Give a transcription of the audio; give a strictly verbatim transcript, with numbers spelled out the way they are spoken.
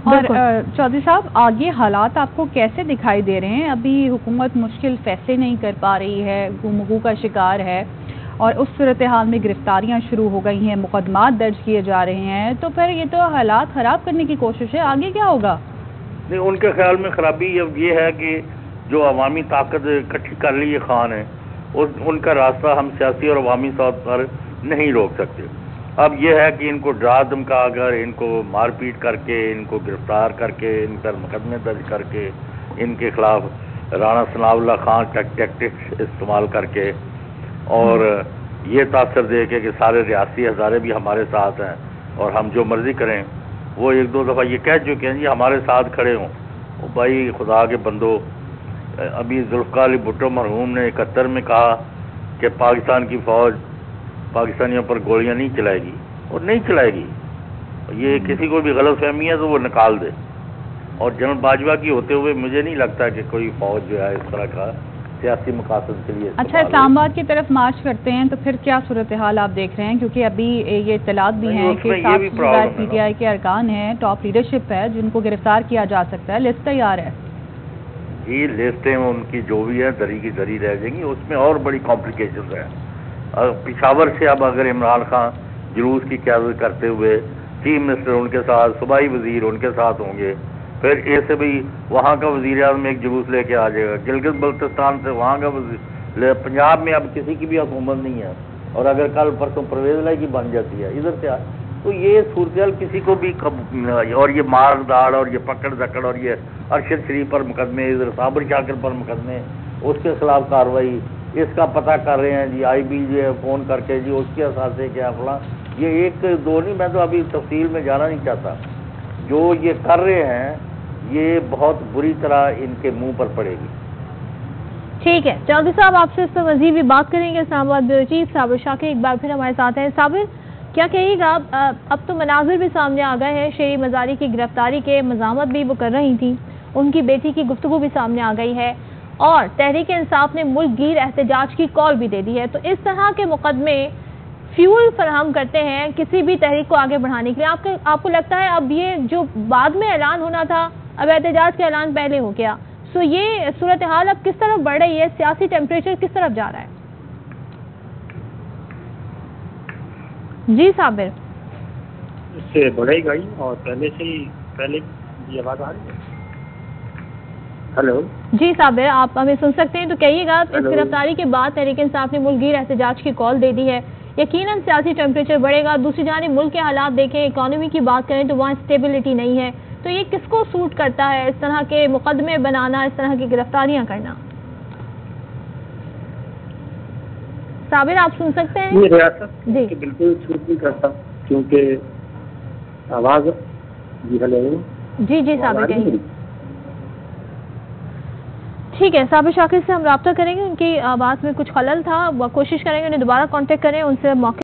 اور چودھری صاحب آگے حالات آپ کو کیسے دکھائی دے رہے ہیں؟ ابھی حکومت مشکل فیصلے نہیں کر پا رہی ہے، گفتگو کا شکار ہے اور اس صورتحال میں گرفتاریاں شروع ہو گئی ہیں، مقدمات درج کیے جا رہے ہیں، تو پھر یہ تو حالات خراب کرنے کی کوشش ہے، آگے کیا ہوگا؟ نہیں، ان کے خیال میں خرابی یہ ہے کہ جو عوامی طاقت اکٹھی کر لی ہے خان ہے، ان کا راستہ ہم سیاسی اور عوامی طور پر نہیں روک سکتے۔ اب یہ ہے کہ ان کو ڈرا دھمکا کر، ان کو مار پیٹ کر کے، ان کو گرفتار کر کے، ان پر مقدمے درج کر کے، ان کے خلاف رانا ثناء اللہ خان ٹیکٹکس استعمال کر کے اور یہ تاثر دے کے کہ سارے ریاستی ہزارے بھی ہمارے ساتھ ہیں اور ہم جو مرضی کریں، وہ ایک دو دفعہ یہ کہہ چکے ہیں جی ہمارے ساتھ کھڑے ہوں۔ بھائی خدا کے بندو، ابھی ذوالفقار علی بھٹو مرحوم نے اکہتر میں کہا کہ پاکستان کی فوج پاکستانیوں پر گولیاں نہیں چلائے گی، اور نہیں چلائے گی۔ یہ کسی کو بھی غلط فہمی ہے تو وہ نکال دے، اور جنرل باجوہ کی ہوتے ہوئے مجھے نہیں لگتا کہ کوئی فوج جو ہے اس طرح کا سیاسی مقاصد کے لیے۔ اچھا، اسلام آباد کی طرف مارچ کرتے ہیں تو پھر کیا صورتحال آپ دیکھ رہے ہیں؟ کیونکہ ابھی یہ اطلاعات بھی ہیں کہ سات پی ٹی آئی کے ارکان ہیں، ٹاپ لیڈرشپ ہے، جن کو گرفتار کیا جا سکتا ہے، لسٹ تیار ہے۔ جی لسٹیں ان کی جو بھی ہے دری کی دری رہ جائیں گی، اس میں اور بڑی کمپلیکیشنز ہیں۔ پشاور سے اب اگر عمران خان جلوس کی قیادت کرتے ہوئے چیف منسٹر ان کے ساتھ، صوبائی وزیر ان کے ساتھ ہوں گے، پھر ایسے بھی وہاں کا وزیر اعظم ایک جلوس لے کے آ جائے گا، گلگت بلتستان سے وہاں کا وزیر، پنجاب میں اب کسی کی بھی حکومت نہیں ہے، اور اگر کل پرسوں پرویز الہی کی بن جاتی ہے ادھر سے، تو یہ صورتحال کسی کو بھی، اور یہ مار داڑ اور یہ پکڑ دکڑ اور یہ ارشد شریف پر مقدمے، ادھر صابر شاکر پر مقدمے، اس کے خلاف کارروائی، اس کا پتہ کر رہے ہیں جی آئی بی جو ہے فون کر کے جی اس کے اثاثے سے کیا فلاں، یہ ایک دو نہیں، میں تو ابھی تفصیل میں جانا نہیں چاہتا۔ جو یہ کر رہے ہیں یہ بہت بری طرح ان کے منہ پر پڑے گی۔ ٹھیک ہے چودھری صاحب، آپ سے اس پر مزید بھی بات کریں گے۔ اسلام آباد بیورو چیف صابر شاکر ایک بار پھر ہمارے ساتھ ہیں۔ صابر، کیا کہیے گا، اب تو مناظر بھی سامنے آ گئے ہیں، شیری مزاری کی گرفتاری کے مزاحمت بھی وہ کر رہی تھیں، ان کی بیٹی کی گفتگو بھی سامنے آ گئی ہے، اور تحریک انصاف نے ملک گیر احتجاج کی کال بھی دے دی ہے، تو اس طرح کے مقدمے فیول فراہم کرتے ہیں کسی بھی تحریک کو آگے بڑھانے کے لیے۔ آپ آپ کو لگتا ہے اب یہ جو بعد میں اعلان ہونا تھا، اب احتجاج کا اعلان پہلے ہو گیا، سو یہ صورتحال اب کس طرف بڑھ رہی ہے، سیاسی ٹیمپریچر کس طرف جا رہا ہے؟ جی صابر، اس سے بڑھے گا ہی، اور پہلے سے ہی پہلے یہ آواز آ رہی ہے؟ ہلو جی صابر، آپ ہمیں سن سکتے ہیں تو کہیے گا، اس گرفتاری کے بعد تحریک انصاف نے ملک گیر احتجاج کی کال دے دی ہے، یقیناً سیاسی ٹیمپریچر بڑھے گا۔ دوسری جانب ملک کے حالات دیکھیں، اکانومی کی بات کریں تو وہاں اسٹیبلٹی نہیں ہے، تو یہ کس کو سوٹ کرتا ہے اس طرح کے مقدمے بنانا، اس طرح کی گرفتاریاں کرنا؟ صابر آپ سن سکتے ہیں؟ یہ ریاست جی بالکل سوٹ نہیں کرتا، کیونکہ آواز جی ہلو جی جی صابر کہیں ٹھیک ہے، صابر شاکر سے ہم رابطہ کریں گے، ان کی آواز میں کچھ خلل تھا، وہ کوشش کریں گے انہیں دوبارہ کانٹیکٹ کریں، ان سے موقع